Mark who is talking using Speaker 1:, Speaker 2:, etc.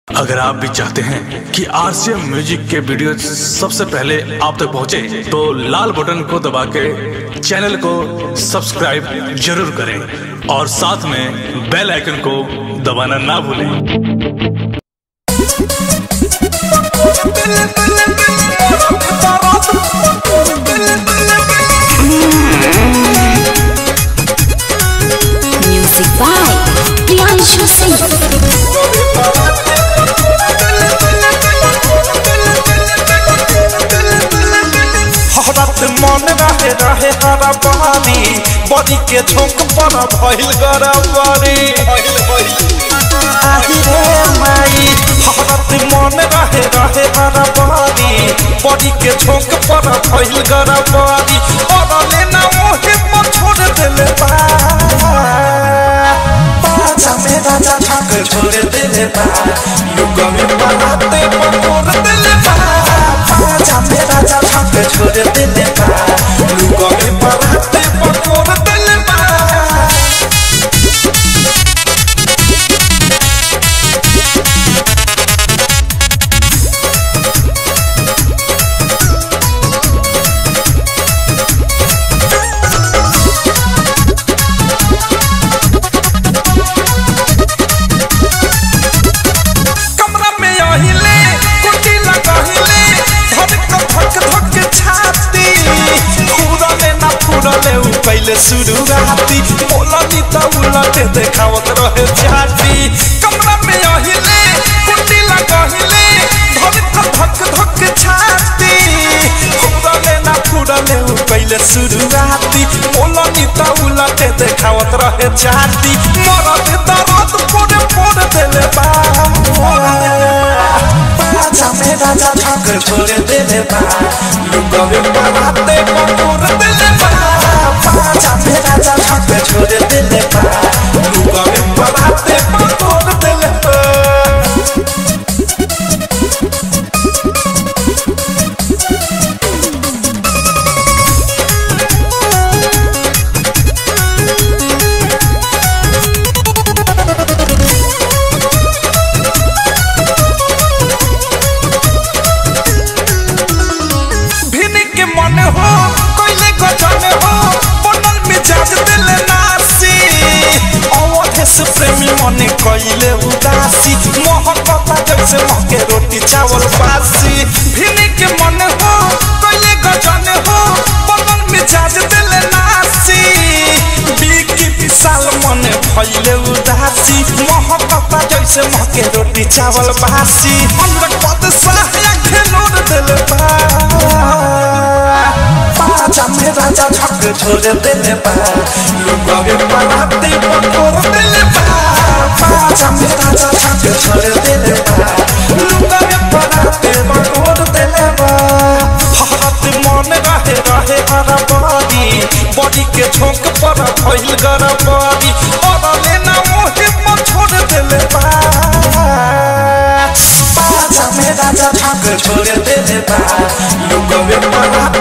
Speaker 1: अगर आप भी चाहते हैं कि आरसीएम म्यूजिक के वीडियो सबसे पहले आप तक पहुंचे, तो लाल बटन को दबा के चैनल को सब्सक्राइब जरूर करें और साथ में बेल आइकन को दबाना ना भूलें।
Speaker 2: Music by Priyanshu Singh।
Speaker 3: मन रहे रहे हरा बहानी बॉडी के झोंक पर भइल गरबरी आही रे माई हरत मन रहे रहे हरा बहानी बॉडी के झोंक पर भइल गरबरी और लेना मोहे पर छोड़ देले बा पाछा में राजा ठक छोड़ देले बा युग में बनाते पकोड़ देले बा पाछा में राजा ठक छोड़ देले बा युग में बनाते पकोड़ देले बा पहले शुरुआती बोलनी त उलटे देखावत रहे छाती कमरा में अहिले कुंडी लगहिले धक धक छाती फुरले ना फुरले पहले शुरुआती बोलनी त उलटे देखावत रहे छाती मरद दर्द पोड़े पोड़ देले बा पाछा में राजा ठक छोड़ देले बा युग में बनाते पकोड़ देले बा पाछा में राजा ठक छोड़ देले बा युग में बनाते पकोड़ देले बा भिनी के मन हो कोइले गजन हो बनल मिजाज दिल नासी अवधेश प्रेमी मने कोइले उदासी मोहब्बत जैसे मके रोटी चावल बासी भिनी के मन हो कोइले गजन हो बनल मिजाज दिल नासी बिकी विशाल मने भइले उदासी मोहब्बत जैसे मके रोटी चावल बासी हमरा पद साया खेलोर दिल बा पाछा में राजा ठक छोड़ देले बा युग में बनाते पकोड़ देले बा पाछा में राजा ठक छोड़ देले बा युग में बनाते पकोड़ देले बा हरत मन रहे रहे हरा बॉडी के झोंक पर भइल गरबरी और लेना मोहे पर छोड़ देले बा पाछा में राजा ठक छोड़ देले बा युग में बनाते